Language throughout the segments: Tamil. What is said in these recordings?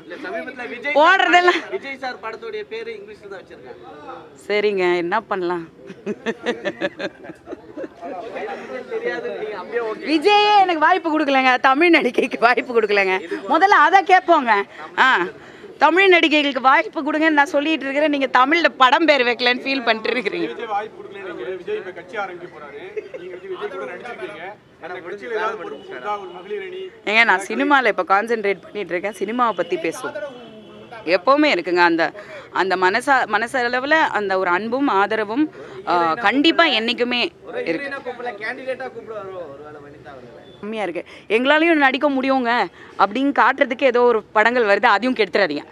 போடுறதெல்லாம் விஜய் சார் படத்தோட பேரு இங்கிலீஷ்ல தான் வச்சிருக்காங்க. சரிங்க, என்ன பண்ணலாம்? விஜயே எனக்கு வாய்ப்பு கொடுக்கலங்க, தமிழ் நடிகைக்கு வாய்ப்பு கொடுக்கலங்க. முதல்ல அதை கேட்போங்க. தமிழ் நடிகைகளுக்கு வாய்ப்பு கொடுங்கன்னு நான் சொல்லிட்டு இருக்கிறேன். நீங்க தமிழ்ல படம் பேர் வைக்கலன்னு ஃபீல் பண்ணிட்டு இருக்கிறீங்க. ஏங்க, நான் சினிமாவில் இப்போ கான்சென்ட்ரேட் பண்ணிட்டு இருக்கேன். சினிமாவை பற்றி பேசுவோம். எப்போவுமே இருக்குங்க அந்த அந்த மனசளவில் அந்த ஒரு அன்பும் ஆதரவும் கண்டிப்பாக என்றைக்குமே இருக்கு. கம்மியாக இருக்குது. எங்களாலையும் நடிக்க முடியுங்க அப்படின்னு காட்டுறதுக்கு ஏதோ ஒரு படங்கள் வருது, அதையும் கெடுத்துறாதீங்க.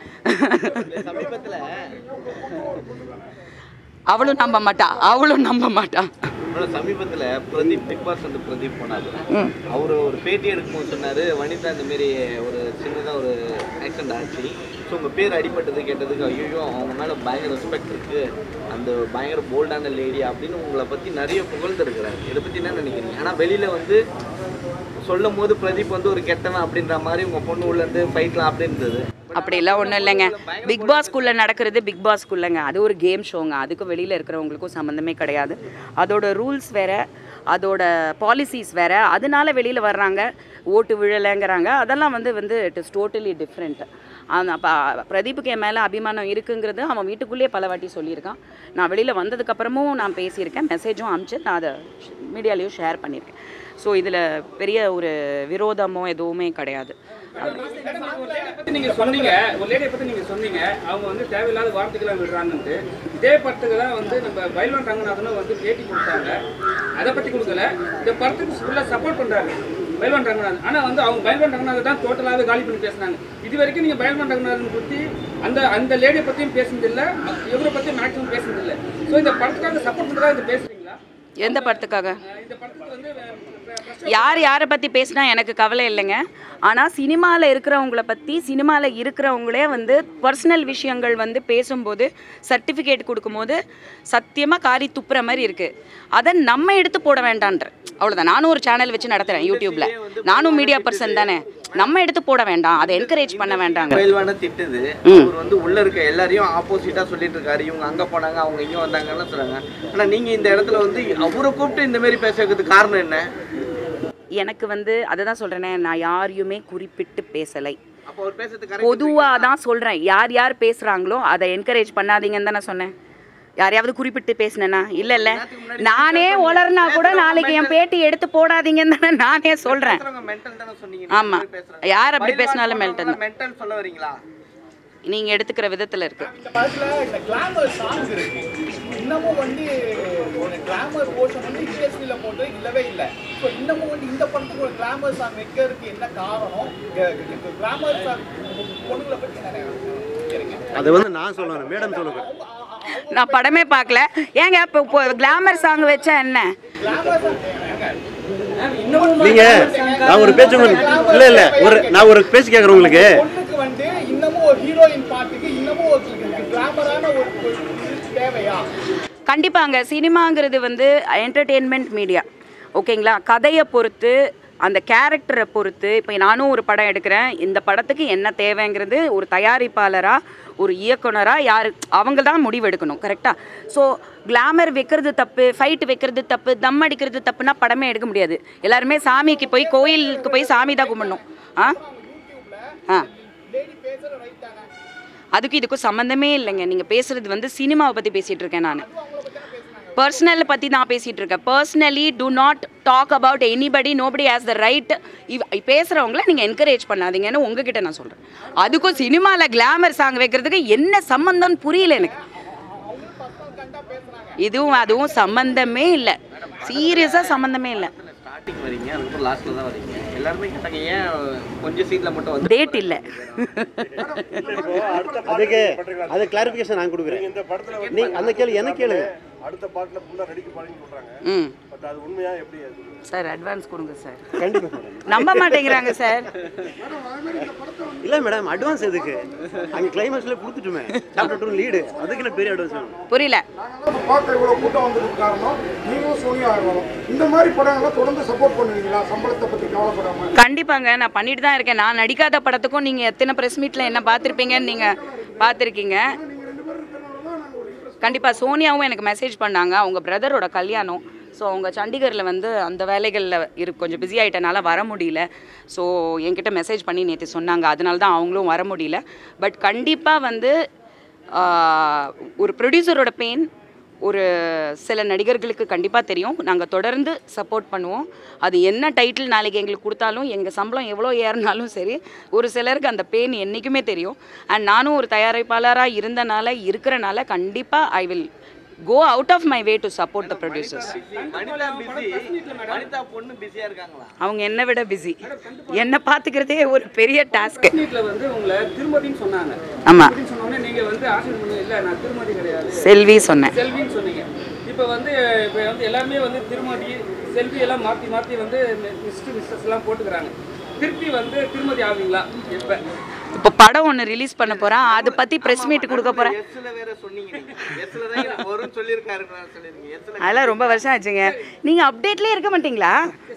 அவளும் நம்ப மாட்டா. சமீபத்தில் பிரதீப் பிக் பாஸ் வந்து பிரதீப் போனாரு. அவர் ஒரு பேட்டி எடுக்கும்போது சொன்னாரு, வனிதா இந்த மாரி ஒரு சின்னதாக ஒரு ஆக்சிடென்ட் ஆச்சு, ஸோ உங்கள் பேர் அடிபட்டது கேட்டதுக்கு ஐயோ அவங்க மேலே பயங்கர ரெஸ்பெக்ட் இருக்குது, அந்த பயங்கர போல்டான லேடி அப்படின்னு உங்களை பற்றி நிறைய புகழ்ந்துருக்கிறாரு. இதை பற்றி என்ன நினைக்கிறீங்க? ஆனால் வெளியில் வந்து சொல்லும் போது பிரதீப் வந்து ஒரு கெட்டவன் அப்படின்ற மாதிரி உங்கள் பொண்ணு உள்ளேருந்து ஃபைட்லாம் அப்படின்றது. அப்படிலாம் ஒன்றும் இல்லைங்க. பிக் பாஸ்குள்ளே நடக்கிறது பிக் பாஸ்குள்ளேங்க. அது ஒரு கேம் ஷோங்க. அதுக்கும் வெளியில் இருக்கிறவங்களுக்கும் சம்மந்தமே கிடையாது. அதோட ரூல்ஸ் வேறு, அதோட பாலிசிஸ் வேறு. அதனால வெளியில் வர்றாங்க, ஓட்டு விழலைங்கிறாங்க. அதெல்லாம் வந்து இட் இஸ் டோட்டலி டிஃப்ரெண்ட். அப்போ பிரதீப்புக்கு என் மேலே அபிமானம் இருக்குங்கிறது அவன் வீட்டுக்குள்ளேயே பல வாட்டி சொல்லியிருக்கான். நான் வெளியில் வந்ததுக்கப்புறமும் நான் பேசியிருக்கேன், மெசேஜும் அனுப்பிச்சு நான் அதை மீடியாலேயும் ஷேர் பண்ணியிருக்கேன். ஸோ இதில் பெரிய ஒரு விரோதமோ எதுவுமே கிடையாது. நீங்கள் சொன்னீங்க, ஒரு லேடியை பற்றி நீங்கள் சொன்னீங்க, அவங்க வந்து தேவையில்லாத வார்த்தைகளை விடுறாங்கன்ட்டு. இதே படத்துக்கு தான் வந்து நம்ம பைல்வான் ரங்கநாதனும் வந்து பேட்டி கொடுத்தாங்க. அதை பற்றி கொடுக்கல, இந்த படத்துக்கு ஃபுல்லாக சப்போர்ட் பண்ணுறாங்க பைல்வான் ரங்கநாதன். ஆனால் வந்து அவங்க பைல்வான் ரங்கநாதன் தான் டோட்டலாகவே காலி பண்ணி பேசினாங்க. இது வரைக்கும் நீங்கள் பைல்வான் ரங்கநாதன் பற்றி அந்த லேடியை பற்றியும் பேசுனதில்லை, இவரை பற்றியும் மேக்ஸிமம் பேசுனதில்லை. ஸோ இந்த படத்துக்காக சப்போர்ட் பண்ணுறதா இது பேசுகிறீங்களா? எந்த படத்துக்காக? இந்த படத்துக்கு வந்து யாரை பற்றி பேசினா எனக்கு கவலை இல்லைங்க. ஆனால் சினிமாவில் இருக்கிறவங்களே வந்து பர்சனல் விஷயங்கள் வந்து பேசும்போது சர்டிஃபிகேட் கொடுக்கும்போது சத்தியமாக காரி துப்புற மாதிரி இருக்குது. அதை நம்ம எடுத்து போட வேண்டான்ற அவ்வளோதான். நானும் ஒரு சேனல் வச்சு நடத்துகிறேன் யூடியூப்பில், நானும் மீடியா பர்சன் தானே. நம்ம எடுத்து போட வேண்டாம், அதை என்கரேஜ் பண்ண வேண்டாங்க. பயில்வான திட்டுது, அவர் வந்து உள்ள இருக்க எல்லாரையும் ஆப்போசிட்டா சொல்லிட்டு இருக்காரு, இவங்க அங்க போனாங்க அவங்க இங்க வந்தாங்கன்னு சொல்றாங்க. ஆனா நீங்க இந்த இடத்துல வந்து அவரை கூப்பிட்டு இந்த மாதிரி பேச வைக்கிறதுக்கு காரணம் என்ன? எனக்கு வந்து அதை தான் சொல்கிறேனே, நான் யாரையுமே குறிப்பிட்டு பேசலை, பொதுவாக தான் சொல்கிறேன். யார் பேசுகிறாங்களோ அதை என்கரேஜ் பண்ணாதீங்கன்னு தான் நான் சொன்னேன். யாரையாவது குறிப்பிட்டு பேசினேன்னா? இல்லை, நானே உளர்னா கூட நாளைக்கு என் பேட்டி எடுத்து போடாதீங்கன்னு தானே நானே சொல்கிறேன். ஆமாம், யார் அப்படி பேசினாலும் மென்டல் சொல்ல வரீங்களா? நீங்கள் எடுத்துக்கிற விதத்தில் இருக்கு. இன்னமும் வந்து ஒரு கிளாமர் போர்ஷன் வந்து இண்டஸ்ட்ரியில போட்டு இல்லவே இல்லை. ஸோ இன்னமும் வந்து இந்த படத்துக்கு ஒரு கிளாமர் சாங் வைக்கிறதுக்கு என்ன காரணம்? கிளாமர் சாங் பொண்ணுங்களை பற்றி என்ன? அது வந்து நான் சொல்லணும், மேடம் சொல்லுங்க. நான் படமே பார்க்கல. ஏங்க இப்போ கிளாமர் சாங் வச்சா என்ன? நீங்க நான் ஒரு பேச்சு இல்ல நான் ஒரு பேச்சு கேட்கறேன் உங்களுக்கு. பொண்ணுக்கு வந்து இன்னமும் ஒரு ஹீரோயின் பாட்டுக்கு இன்னமும் ஒரு கிளாமரான ஒரு தேவையா? கண்டிப்பாங்க. சினிமாங்கிறது வந்து என்டர்டெயின்மெண்ட் மீடியா, ஓகேங்களா? கதையை பொறுத்து, அந்த கேரக்டரை பொறுத்து. இப்போ நானும் ஒரு படம் எடுக்கிறேன், இந்த படத்துக்கு என்ன தேவைங்கிறது ஒரு தயாரிப்பாளராக, ஒரு இயக்குனராக அவங்க தான் முடிவெடுக்கணும், கரெக்டாக? ஸோ கிளாமர் வைக்கிறது தப்பு, ஃபைட் வைக்கிறது தப்பு, தம் அடிக்கிறது தப்புனா படமே எடுக்க முடியாது. எல்லாருமே சாமிக்கு போய் கோயிலுக்கு போய் சாமி தான் கும்பிடணும். அதுக்கும் இதுக்கும் சம்மந்தமே இல்லைங்க. நீங்கள் பேசுகிறது வந்து சினிமாவை பற்றி பேசிகிட்டு இருக்கேன் நான். பர்சனலை பற்றி நான் பேசிகிட்டு இருக்கேன். Personally do not talk about anybody, nobody has the right. பேசுகிறவங்கள நீங்கள் என்கரேஜ் பண்ணாதீங்கன்னு உங்ககிட்ட நான் சொல்கிறேன். அதுக்கும் சினிமாவில் கிளாமர் சாங் வைக்கிறதுக்கு என்ன சம்மந்தம்னு புரியல எனக்கு. அதுவும் சம்மந்தமே இல்லை, சீரியஸாக சம்மந்தமே இல்லை. டேட் இல்லை. அதுக்கு கிளாரிஃபிகேஷன் நான் கொடுக்குறேன். நீ அந்த கேள்வி என்ன கேளுங்க. அடுத்த பாட்டுல ஃபுல்லா ரெடி பண்ணி சொல்றாங்க. பட் அது உண்மையா எப்படி சார்? அட்வான்ஸ் கொடுங்க சார். கண்டிப்பா நம்ப மாட்டேங்கிறாங்க சார். இல்ல மேடம், அட்வான்ஸ் எதுக்கு? அங்க கிளைமாக்ஸ்ல கொடுத்துட்டுமே சாப்டர் 2 லீட், அதுக்கு என்ன பெரிய அட்வான்ஸ்? புரியல. பாட்டு இவ்வளவு கூட்டம் வந்ததுக்கு காரணம் நீங்களும் சோனியா ஆகணும். இந்த மாதிரி படங்கள்லாம் தொடர்ந்து சப்போர்ட் பண்ணுவீங்களா? சம்பளத்தை பற்றி கவலைப்படாம? கண்டிப்பாங்க, நான் பண்ணிட்டு தான் இருக்கேன். நான் நடிக்காத படத்துக்கும் நீங்கள் எத்தனை ப்ரெஸ் மீட்டில் என்ன பார்த்துருப்பீங்கன்னு நீங்கள் பார்த்துருக்கீங்க. கண்டிப்பாக சோனியாவும் எனக்கு மெசேஜ் பண்ணாங்க, அவங்க பிரதரோட கல்யாணம். ஸோ அவங்க சண்டிகரில் வந்து அந்த வேலைகளில் கொஞ்சம் பிஸி ஆகிட்டனால வர முடியல. ஸோ என்கிட்ட மெசேஜ் பண்ணி நேற்று சொன்னாங்க, அதனால தான் அவங்களும் வர முடியல. பட் கண்டிப்பாக வந்து ஒரு ப்ரொடியூசரோட பெயின் ஒரு சில நடிகர்களுக்கு கண்டிப்பாக தெரியும். நாங்கள் தொடர்ந்து சப்போர்ட் பண்ணுவோம். அது என்ன டைட்டில் நாளைக்கு எங்களுக்கு கொடுத்தாலும், எங்கள் சம்பளம் எவ்வளோ ஏறினாலும் சரி, ஒரு சிலருக்கு அந்த பெயின் என்றைக்குமே தெரியும். அண்ட் நானும் ஒரு தயாரிப்பாளராக இருக்கிறனால கண்டிப்பாக I will go out of my way to support the producers. அவங்க என்ன விட பிஸி, என்ன பார்த்துக்கிறதே ஒரு பெரிய டாஸ்க். வந்து உங்களை திருமதின்னு சொன்னாங்க. ஆமா, சொன்னோன்னே நீங்க வந்து ஆசை பண்ண இல்ல, நான் திருமதி கிடையாது செல்வி சொன்னேன். செல்வின்னு சொன்னீங்க. இப்போ வந்து எல்லாருமே வந்து திருமதி செல்வி எல்லாம் மாற்றி மாற்றி வந்து மிஸ்டர் மிஸ்ஸஸ் எல்லாம் போட்டுக்கிறாங்க. திருப்பி வந்து திருமதி ஆவீங்களா? இப்போ படம் ஒன்று ரிலீஸ் பண்ண போகிறேன், அதை பற்றி ப்ரெஸ் மீட் கொடுக்க போகிறேன். அதெல்லாம் ரொம்ப வருஷம் ஆச்சுங்க. நீங்கள் அப்டேட்லேயே இருக்க மாட்டீங்களா?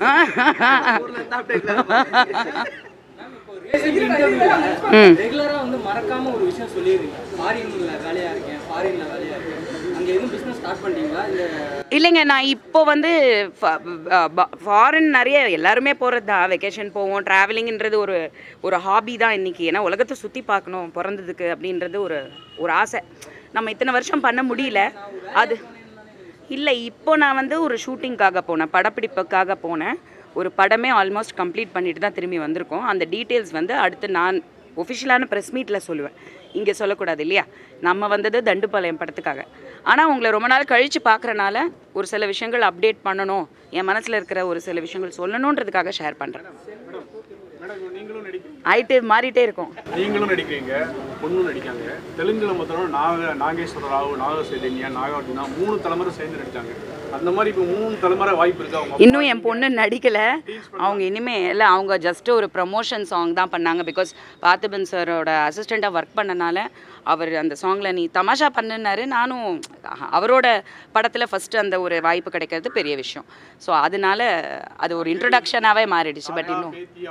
ரெகுலரா வந்து மறக்காம ஒரு விஷயம் சொல்லிடுறீங்க, ஃபாரின்ல வேலையா இருக்கேன், ஃபாரின்ல வேலையா இருக்கேன், அங்க எதுவும் பிசினஸ் ஸ்டார்ட் பண்ணிட்டீங்களா? இல்லைங்க, நான் இப்போ வந்து ஃபாரின் நிறைய எல்லாருமே போகிறது தான், வெக்கேஷன் போவோம். ட்ராவலிங்கிறது ஒரு ஹாபி தான் இன்றைக்கி. ஏன்னா உலகத்தை சுற்றி பார்க்கணும் பிறந்ததுக்கு அப்படின்றது ஒரு ஆசை. நம்ம இத்தனை வருஷம் பண்ண முடியல. அது இல்லை, இப்போ நான் வந்து ஒரு ஷூட்டிங்காக போனேன், படப்பிடிப்புக்காக போனேன். ஒரு படமே ஆல்மோஸ்ட் கம்ப்ளீட் பண்ணிட்டு தான் திரும்பி வந்திருக்கோம். அந்த டீட்டெயில்ஸ் வந்து அடுத்து நான் ஒஃபிஷியலான ப்ரெஸ் மீட்டில் சொல்லுவேன். இங்கே சொல்லக்கூடாது இல்லையா? நம்ம வந்தது தண்டுபாளையம் படத்துக்காக. ஆனால் உங்களை ரொம்ப நாள் கழித்து பார்க்குறனால ஒரு சில விஷயங்கள் அப்டேட் பண்ணணும், என் மனசில் இருக்கிற ஒரு சில விஷயங்கள் சொல்லணுன்றதுக்காக ஷேர் பண்ணுறேன். ஆயிட்டு மாறிட்டே இருக்கும். நீங்களும் நடிக்கிறீங்க, பொண்ணும் நடிக்காங்க. தெலுங்குல மொத்தம் நாகேஸ்வர ராவ், நாக சைதன்யா, நாகார்ஜுனா 3 தலைமுறை சேர்ந்து நடித்தாங்க. அந்த மாதிரி இப்போ 3 தலைமுறை வாய்ப்பு இருக்கா? அவங்க இன்னும் என் பொண்ணு நடிக்கலை. அவங்க இனிமேல் இல்லை, அவங்க ஜஸ்ட் ஒரு ப்ரமோஷன் சாங் தான் பண்ணாங்க. பிகாஸ் பார்த்திபன் சாரோட அசிஸ்டண்ட்டாக ஒர்க் பண்ணனால அவர் அந்த சாங்கில் நீ தமாஷா பண்ணுனாரு. நானும் அவரோட படத்தில் ஃபஸ்ட்டு அந்த ஒரு வாய்ப்பு கிடைக்கிறது பெரிய விஷயம். ஸோ அதனால அது ஒரு இன்ட்ரடக்ஷனாகவே மாறிடுச்சு. பட் இன்னும்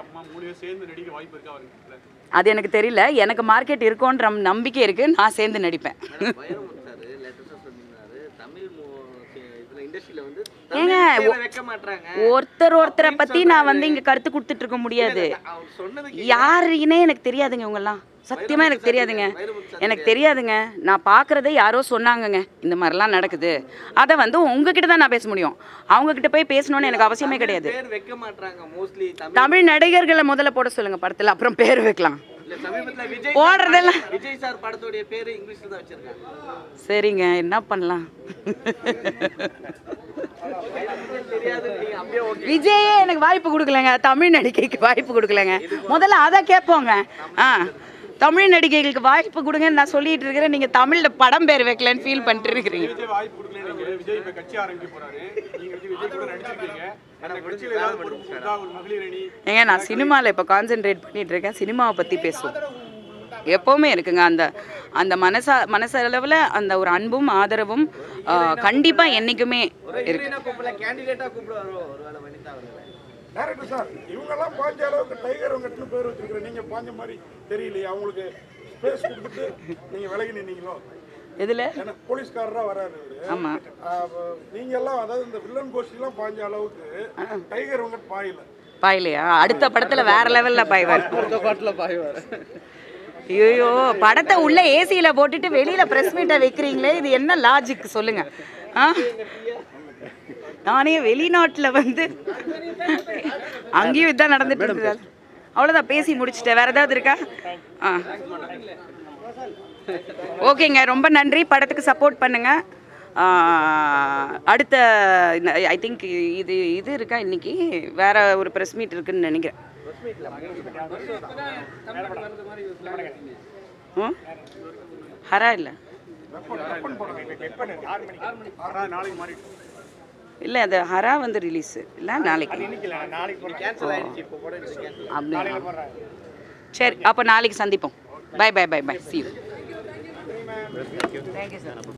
அது எனக்கு தெரியல. எனக்கு மார்க்கெட் இருக்குன்ற நம்பிக்கை இருக்குது, நான் சேர்ந்து நடிப்பேன். ஏங்க, ஒருத்தரை பற்றி நான் வந்து இங்கே கருத்து கொடுத்துட்டு இருக்க முடியாது. யாருன்னே எனக்கு தெரியாதுங்க. இவங்கெல்லாம் சத்தியமாக எனக்கு தெரியாதுங்க. நான் பார்க்குறதே யாரோ சொன்னாங்கங்க, இந்த மாதிரிலாம் நடக்குது. அதை வந்து உங்ககிட்ட தான் நான் பேச முடியும். அவங்கக்கிட்ட போய் பேசணும்னு எனக்கு அவசியமே கிடையாது. தமிழ் நடிகர்களை முதல்ல போட சொல்லுங்கள் படத்தில், அப்புறம் பேர் வைக்கலாம். போடுறதெல்லாம் விஜய் சார் படத்தோட பேரு இங்கிலீஷ்ல தான் வச்சிருக்காங்க. சரிங்க, என்ன பண்ணலாம்? விஜயே எனக்கு வாய்ப்பு கொடுக்கலங்க, தமிழ் நடிகைக்கு வாய்ப்பு கொடுக்கலங்க. முதல்ல அதை கேட்போங்க. தமிழ் நடிகைகளுக்கு வாய்ப்பு கொடுங்கன்னு நான் சொல்லிட்டு இருக்கிறேன். நீங்க தமிழ்ல படம் பேர் வைக்கலன்னு ஃபீல் பண்ணிட்டு இருக்கிறீங்க. ஏங்க, நான் சினிமாவில் இப்போ கான்சென்ட்ரேட் பண்ணிட்டு இருக்கேன். சினிமாவை பற்றி பேசுவோம். எப்போவுமே இருக்குங்க அந்த மனசளவில் அந்த ஒரு அன்பும் ஆதரவும் கண்டிப்பாக என்றைக்குமே இருக்கு. டேரக்டர் சார், இவங்கெல்லாம் பாஞ்ச அளவுக்கு டைகர் உங்கள்கிட்ட பேர் வச்சிருக்கிறேன், நீங்கள் பாஞ்ச மாதிரி தெரியலையே. அவங்களுக்கு ஸ்பேஸ் கொடுத்துட்டு நீங்கள் விலகி நின்னீங்களோ? இதில் எனக்கு போலீஸ்காரராக வராரு. ஆமாம், நீங்கள் எல்லாம் அதாவது இந்த வில்லன் கோஷ்டிலாம் பாஞ்ச அளவுக்கு டைகர் உங்கள்கிட்ட பாயலையா? அடுத்த படத்தில் வேற லெவலில் பாய்வார். ஐயோ, படத்தை உள்ள ஏசியில போட்டுட்டு வெளியில பிரஸ் மீட்டை வைக்கிறீங்களே, இது என்ன லாஜிக் சொல்லுங்க? நானே வெளிநாட்டுல வந்து அங்கேயும் இதான் நடந்துட்டு இருக்கு. அவ்வளோதான், பேசி முடிச்சுட்டேன். வேற ஏதாவது இருக்கா? ஓகேங்க, ரொம்ப நன்றி. படத்துக்கு சப்போர்ட் பண்ணுங்க. அடுத்த ஐ திங்க் இது இருக்கா, இன்னைக்கு வேற ஒரு ப்ரெஸ் மீட் இருக்குன்னு நினைக்கிறேன். ஹரா இல்லை இல்லை, அது ஹரா வந்து ரிலீஸ் இல்லை நாளைக்கு. சரி, அப்போ நாளைக்கு சந்திப்போம். Bye bye bye bye. See you. Thank you sir.